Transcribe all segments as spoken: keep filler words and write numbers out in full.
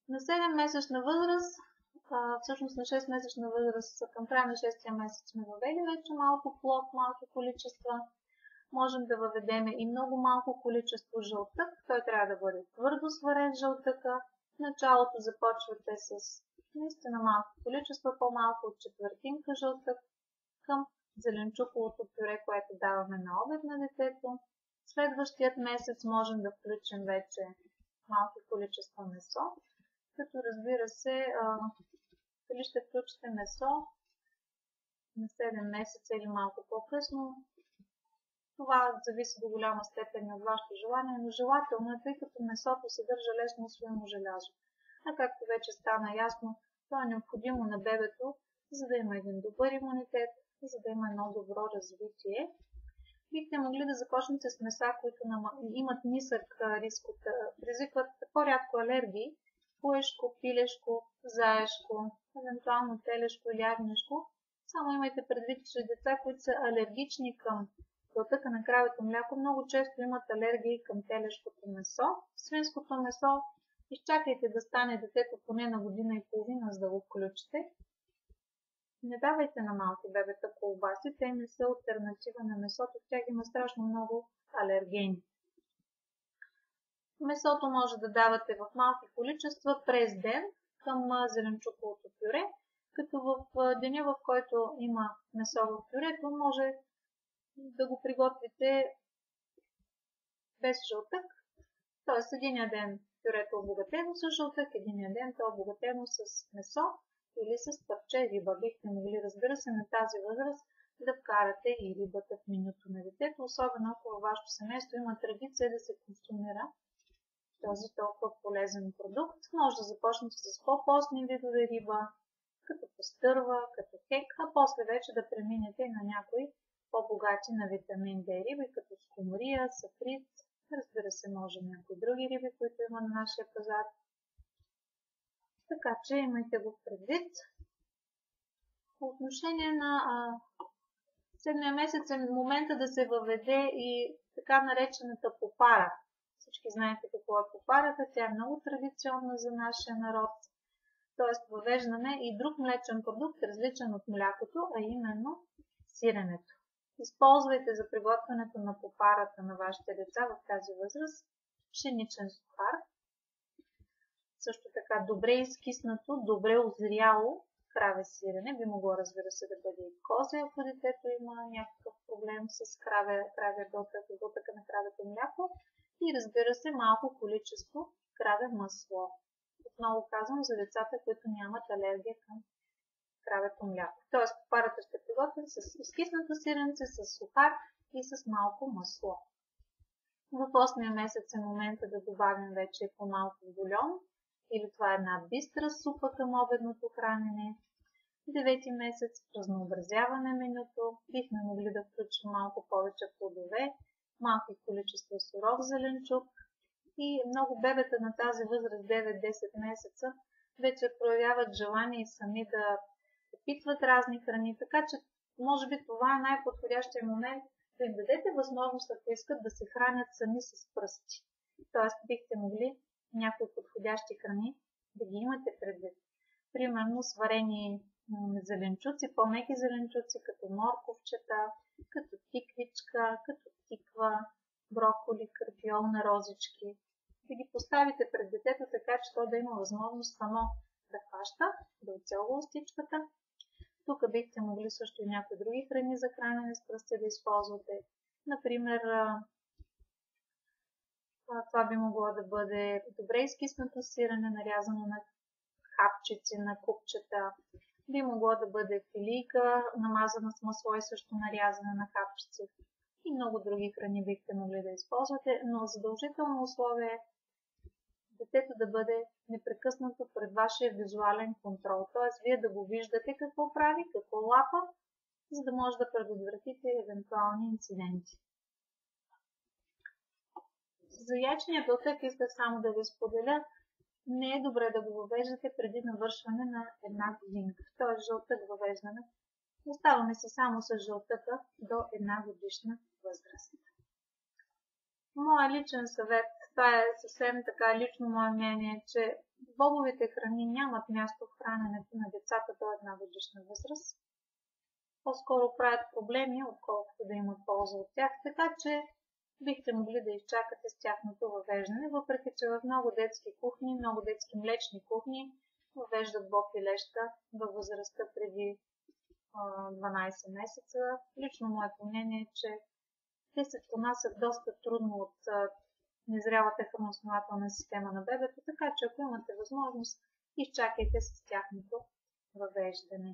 На седеммесечна възраст, а, всъщност на шестмесечна възраст, към края на шестия месец сме въвели вече малко плод, малки количества. Можем да въведем и много малко количество жълтък. Той трябва да бъде твърдо сварен жълтъка. В началото започвате с наистина малко количество, по-малко от четвъртинка жълтък към зеленчуковото пюре, което даваме на обед на детето. Следващият месец можем да включим вече малки количества месо, като разбира се, дали ще включите месо на седем месеца или малко по-късно. Това зависи до голяма степен от вашето желание, но желателно е, тъй като месото съдържа лесно усвоимо желязо. А както вече стана ясно, това е необходимо на бебето, за да има един добър имунитет, за да има едно добро развитие. Бихте могли да започнете с меса, които имат нисък риск от, предизвикват по-рядко алергии, пуешко, пилешко, заешко, евентуално телешко или ягнешко. Само имайте предвид, че деца, които са алергични към жълтъка на кравето мляко, много често имат алергии към телешкото месо. Свинското месо изчакайте да стане детето поне на година и половина, за да го включите. Не давайте на малки бебета колбаси, те не са алтернатива на месото, в тях има страшно много алергени. Месото може да давате в малки количества през ден към зеленчуковото пюре, като в деня, в който има месо в пюрето, може да го приготвите без жълтък. Т.е. единия ден пюрето е обогатено с жълтък, единия ден то е обогатено с месо или с парче риба. Бихте могли, разбира се, на тази възраст да вкарате и рибата в менюто на детето, особено ако във вашето семейство има традиция да се консумира този толкова полезен продукт. Може да започнете с по-постни видове риба, като пастърва, като хек, а после вече да преминете на някои по-богати на витамин Д риби, като скумрия, сафрит, разбира се, може някои други риби, които има на нашия пазар. Така че имайте го предвид. По отношение на а, седмия месец е момента да се въведе и така наречената попара. Всички знаете какво е попарата, тя е много традиционна за нашия народ. Т.е. въвеждаме и друг млечен продукт, различен от млякото, а именно сиренето. Използвайте за приготвянето на попарата на вашите деца в тази възраст пшеничен сухар. Също така добре изкиснато, добре озряло краве сирене. Би могло, разбира се, да бъде и козе, ако детето има някакъв проблем с краве, краве дотъка на кравето мляко. И разбира се, малко количество краве масло. Отново казвам за децата, които нямат алергия към кравето мляко. Тоест, попарата ще приготвим с изкиснато сиренце, с сухар и с малко масло. В осмия месец е момента да добавим вече по-малко бульон, или това е една бистра супа към обедното хранене. Девети месец разнообразяване менюто. Бихме могли да включим малко повече плодове, малки количества суров зеленчук. И много бебета на тази възраст девет-десет месеца вече проявяват желание и сами да опитват разни храни, така че може би това е най-подходящия момент да им дадете възможност, ако искат да се хранят сами с пръсти. Тоест бихте могли някои подходящи храни да ги имате предвид. Примерно сварени зеленчуци, по-меки зеленчуци, като морковчета, като тиквичка, като тиква, броколи, карфиол на розички. Да ги поставите пред детето, така че то да има възможност само да хваща, да оцелва устичката. Тук бихте могли също и някои други храни за хранене с пръсти да използвате. Например, това би могло да бъде добре изкиснато сирене, нарязано на хапчици, на купчета. Би могло да бъде филийка, намазана с масло и също нарязана на хапчици. И много други храни бихте могли да използвате, но задължително условие е детето да бъде непрекъснато пред вашия визуален контрол. Т.е. вие да го виждате какво прави, какво лапа, за да може да предотвратите евентуални инциденти. За яйчния белтък исках само да ви споделя, не е добре да го въвеждате преди навършване на една година. Т.е. жълтък въвеждане. Оставаме се само с жълтъка до една годишна възраст. Моя личен съвет, това е съвсем така лично мое мнение, че бобовите храни нямат място в храненето на децата до една годишна възраст. По-скоро правят проблеми, отколкото да имат полза от тях, така че бихте могли да изчакате с тяхното въвеждане, въпреки че в много детски кухни, много детски млечни кухни въвеждат боб и леща във възрастта преди дванайсет месеца. Лично моето мнение е, че те се понасят доста трудно от незрялата храносмилателна система на бебето, така че ако имате възможност, изчакайте с тяхното въвеждане.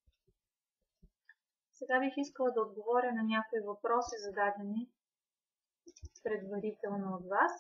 Сега бих искала да отговоря на някои въпроси, зададени предварително от вас.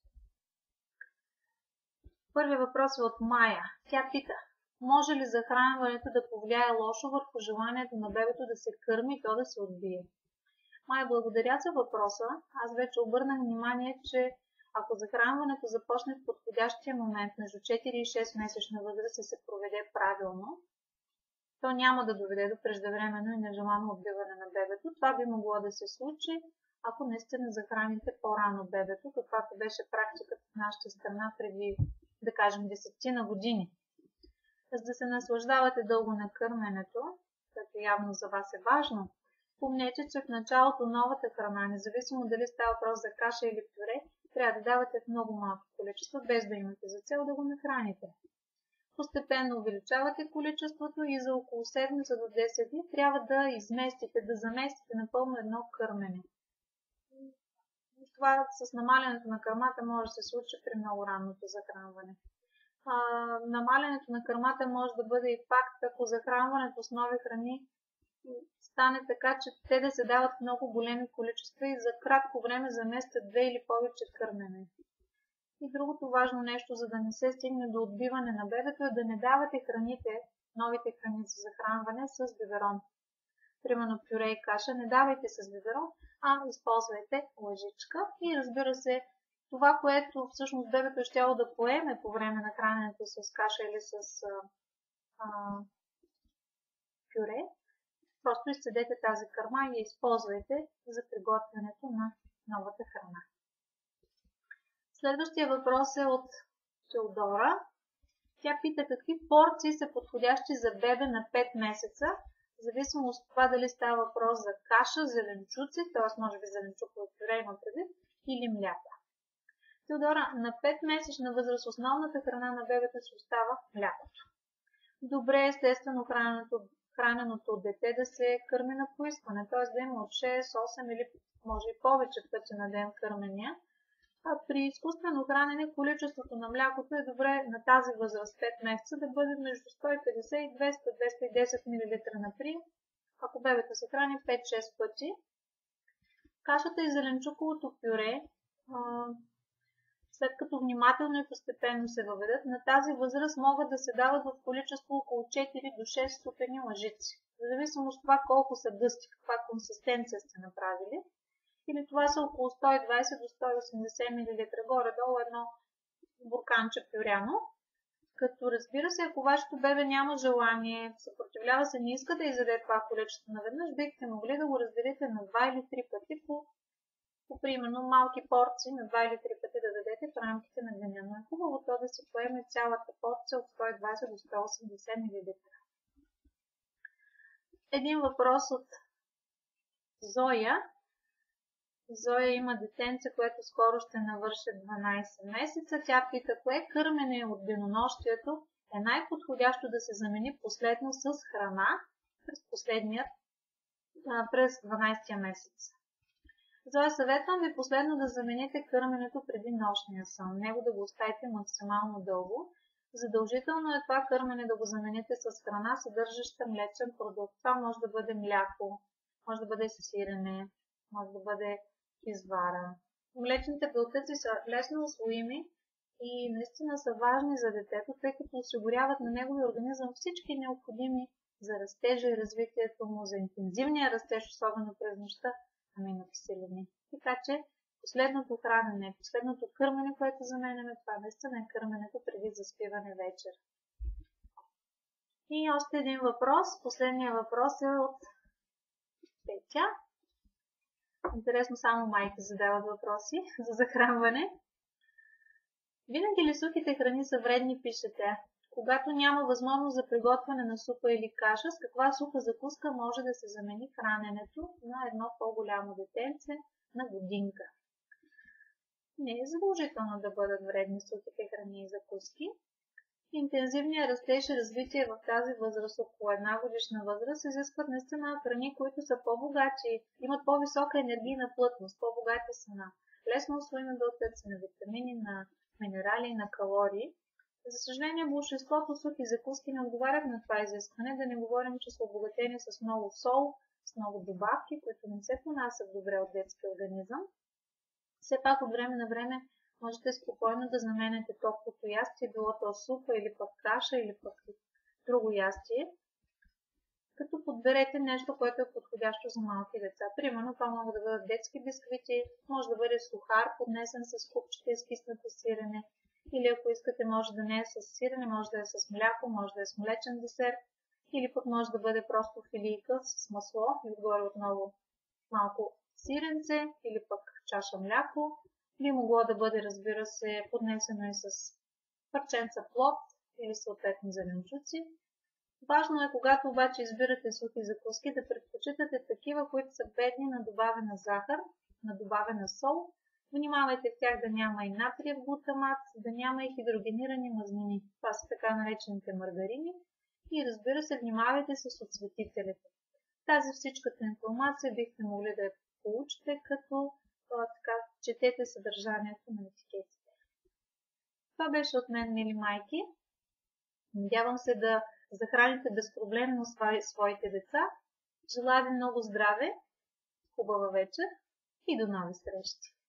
Първият въпрос е от Майя. Тя пита: може ли захранването да повлияе лошо върху желанието на бебето да се кърми и то да се отбие? Майя, благодаря за въпроса. Аз вече обърнах внимание, че ако захранването започне в подходящия момент между четири и шест месечна възраст и се проведе правилно, то няма да доведе до преждевременно и нежелано отбиване на бебето. Това би могло да се случи, ако наистина захраните по-рано бебето, каквато беше практиката в нашата страна преди, да кажем, десетина години. За да се наслаждавате дълго на кърменето, което явно за вас е важно, помнете, че в началото новата храна, независимо дали става въпрос за каша или пюре, трябва да давате в много малко количество, без да имате за цел да го нахраните. Постепенно увеличавате количеството и за около седмица до десет дни трябва да изместите, да заместите напълно едно кърмене. Това с намалянето на кърмата може да се случи при много ранното захранване. А, намалянето на кърмата може да бъде и факт, ако захранването с нови храни стане така, че те да се дават много големи количества и за кратко време заместят две или повече кърмене. И другото важно нещо, за да не се стигне до отбиване на бебето, е да не давате храните, новите храни за захранване с биберон. Примерно пюре и каша, не давайте с биберон, а използвайте лъжичка и разбира се, това, което всъщност бебето е щяло да поеме по време на храненето с каша или с а, а, пюре, просто изцедете тази кърма и я използвайте за приготвянето на новата храна. Следващия въпрос е от Теодора. Тя пита какви порции са подходящи за бебе на пет месеца, в зависимост от това дали става въпрос за каша, зеленчуци, т.е. може би зеленчуково пюре има предвид, или мляко. Теодора, на пет месечна възраст основната храна на бебето се остава млякото. Добре е естествено храненото, храненото дете да се кърми на поискване, т.е. да има от шест, осем или може и повече пъти на ден кърмения. А при изкуствено хранене количеството на млякото е добре на тази възраст пет месеца да бъде между сто и петдесет и двеста до двеста и десет милилитра на прием, ако бебето се храни пет-шест пъти. Кашата и зеленчуковото пюре, след като внимателно и постепенно се въведат, на тази възраст могат да се дават в количество около четири до шест ступени лъжици. В зависимост от това колко са гъсти, каква консистенция сте направили. Или това са около сто и двадесет до сто и осемдесет милилитра, горе-долу едно бурканче пюряно. Като разбира се, ако вашето бебе няма желание, съпротивлява се, не иска да изяде това количество наведнъж, бихте могли да го разделите на два или три пъти по, по примерно малки порции, на два или три пъти да дадете в рамките на деня. Но е хубаво то да се поеме цялата порция от сто и двадесет до сто и осемдесет милилитра. Един въпрос от Зоя. Зоя има детенце, което скоро ще навърши дванадесет месеца. Тя пита, кое кърмене от денонощието е най-подходящо да се замени последно с храна през последният, през дванадесетия месец. Зоя, съветвам ви последно да замените кърменето преди нощния сън. Него да го оставите максимално дълго. Задължително е това кърмене да го замените с храна, съдържаща млечен продукт. Това може да бъде мляко, може да бъде сирене, може да бъде извара. Млечните белтъци са лесно усвоими и наистина са важни за детето, тъй като осигуряват на неговия организъм всички необходими за растежа и развитието му, за интензивния растеж, особено през нощта, аминокиселини. Така че последното хранене, последното кърмене, което заменяме, това наистина е кърменето преди заспиване вечер. И още един въпрос. Последният въпрос е от Петя. Интересно, само майки задават въпроси за захранване. Винаги ли сухите храни са вредни, пишете? Когато няма възможност за приготвяне на супа или каша, с каква суха закуска може да се замени храненето на едно по-голямо детенце на годинка? Не е задължително да бъдат вредни сухите храни и закуски. Интензивният растеж и развитие в тази възраст, около една годишна възраст, изискват наистина храни, които са по-богати, имат по-висока енергийна плътност, по-богати са на лесно усвоими белтъци, на витамини, на минерали и на калории. За съжаление, большинството сухи закуски не отговарят на това изискване, да не говорим, че са обогатени с много сол, с много добавки, които не се понасят добре от детския организъм. Все пак от време на време можете спокойно да заменяте топлото ястие, било то супа или пък каша или пък друго ястие, като подберете нещо, което е подходящо за малки деца. Примерно това могат да бъдат детски бисквити, може да бъде сухар, поднесен с купчета изкиснато сирене, или ако искате може да не е с сирене, може да е с мляко, може да е с млечен десерт, или пък може да бъде просто филийка с масло и отгоре отново малко сиренце или пък чаша мляко. Би могло да бъде, разбира се, поднесено и с парченца плод или съответно зеленчуци. Важно е, когато обаче избирате сухи закуски, да предпочитате такива, които са бедни на добавена захар, на добавена сол. Внимавайте в тях да няма и натриев глутамат, да няма и хидрогенирани мазнини. Това са така наречените маргарини. И разбира се, внимавайте с отцветителите. Тази всичката информация бихте могли да я получите, като а, така, четете съдържанието на етикетите. Това беше от мен, мили майки. Надявам се да захраните безпроблемно своите деца. Желая ви много здраве, хубава вечер и до нови срещи!